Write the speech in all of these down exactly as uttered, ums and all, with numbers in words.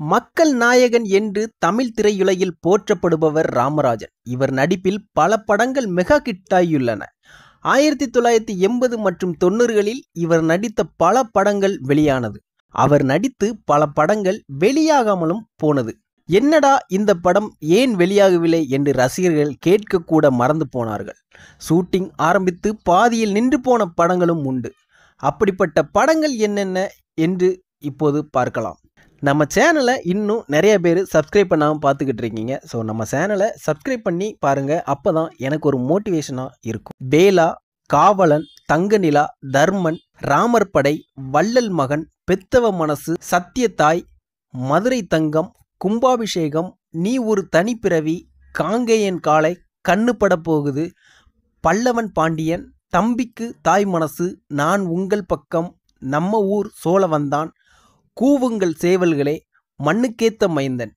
மக்கள் நாயகன் என்று தமிழ் திரையுலகில் போற்றப்படுபவர் ராமராஜன். இவர் நடிப்பில் பல படங்கள் மெகா ஹிட்டாகியுள்ளன. ஆயிரத்தி தொள்ளாயிரத்தி எண்பது மற்றும் தொண்ணூறுகளில் இவர் நடித்த பல படங்கள் வெளியானது. அவர் நடித்து பல படங்கள் வெளியாகாமலும் போனது. என்னடா இந்த படம் ஏன் வெளியாகவில்லை என்று ரசிகர்கள் கேட்கக்கூட மறந்து போனார்கள். ஷூட்டிங் ஆரம்பித்து பாதியில் நின்று போன படங்களும் உண்டு. அப்படிப்பட்ட படங்கள் என்னென்ன என்று இப்போது பார்க்கலாம். நம்ம சேனலை இன்னும் நிறைய பேர் சப்ஸ்கிரைப் பண்ணாமல் பார்த்துக்கிட்டு இருக்கீங்க. ஸோ நம்ம சேனலை சப்ஸ்கிரைப் பண்ணி பாருங்கள். அப்போ தான் எனக்கு ஒரு மோட்டிவேஷனாக இருக்கும். பேலா, காவலன், தங்கநிலா, தர்மன், ராமர் படை, வள்ளல் மகன், பெத்தவ மனசு, சத்தியத்தாய், மதுரை தங்கம், கும்பாபிஷேகம், நீ ஒரு தனிப்பிறவி, காங்கேயன் காளை, கண்ணு பட போகுது, பல்லவன் பாண்டியன், தம்பிக்கு தாய் மனசு, நான் உங்கள் பக்கம், நம்ம ஊர் சோழவந்தான், கூவுங்கள் சேவல்களே, மண்ணுக்கேத்த மைந்தன்.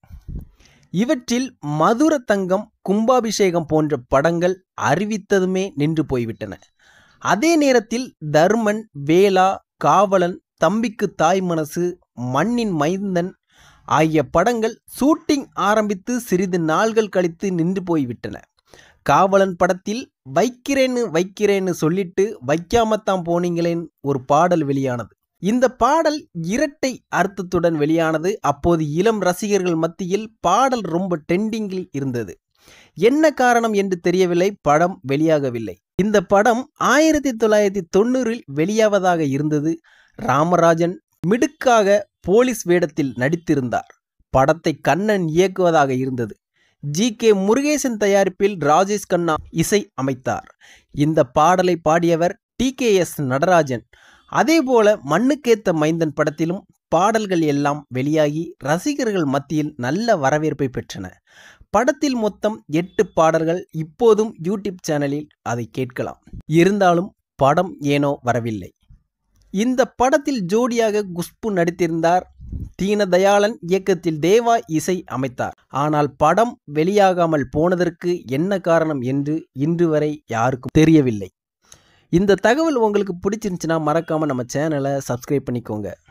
இவற்றில் மதுர தங்கம், கும்பாபிஷேகம் போன்ற படங்கள் அறிவித்ததுமே நின்று போய்விட்டன. அதே நேரத்தில் தர்மன், வேலா, காவலன், தம்பிக்கு தாய் மனசு, மண்ணின் மைந்தன் ஆகிய படங்கள் ஷூட்டிங் ஆரம்பித்து சிறிது நாள்கள் கழித்து நின்று போய்விட்டன. காவலன் படத்தில் வைக்கிறேன்னு வைக்கிறேன்னு சொல்லிட்டு வைக்காமத்தான் போனீங்களேன் ஒரு பாடல் வெளியானது. இந்த பாடல் இரட்டை அர்த்தத்துடன் வெளியானது. அப்போது இளம் ரசிகர்கள் மத்தியில் பாடல் ரொம்ப ட்ரெண்டிங்கில் இருந்தது. என்ன காரணம் என்று தெரியவில்லை, படம் வெளியாகவில்லை. இந்த படம் ஆயிரத்தி தொள்ளாயிரத்தி தொண்ணூறில் வெளியாவதாக இருந்தது. ராமராஜன் மிடுக்காக போலீஸ் வேடத்தில் நடித்திருந்தார். படத்தை கண்ணன் இயக்குவதாக இருந்தது. ஜி கே முருகேசன் தயாரிப்பில் ராஜேஷ் கண்ணா இசை அமைத்தார். இந்த பாடலை பாடியவர் டி கே எஸ் நடராஜன். அதேபோல மண்ணுக்கேத்த மைந்தன் படத்திலும் பாடல்கள் எல்லாம் வெளியாகி ரசிகர்கள் மத்தியில் நல்ல வரவேற்பை பெற்றன. படத்தில் மொத்தம் எட்டு பாடல்கள். இப்போதும் யூடியூப் சேனலில் அதை கேட்கலாம். இருந்தாலும் படம் ஏனோ வரவில்லை. இந்த படத்தில் ஜோடியாக குஷ்பு நடித்திருந்தார். தீனதயாளன் இயக்கத்தில் தேவா இசை அமைத்தார். ஆனால் படம் வெளியாகாமல் போனதற்கு என்ன காரணம் என்று இன்று வரை யாருக்கும் தெரியவில்லை. இந்த தகவல் உங்களுக்கு பிடிச்சிருந்துச்சுன்னா மறக்காமல் நம்ம சேனலை சப்ஸ்கிரைப் பண்ணிக்கோங்க.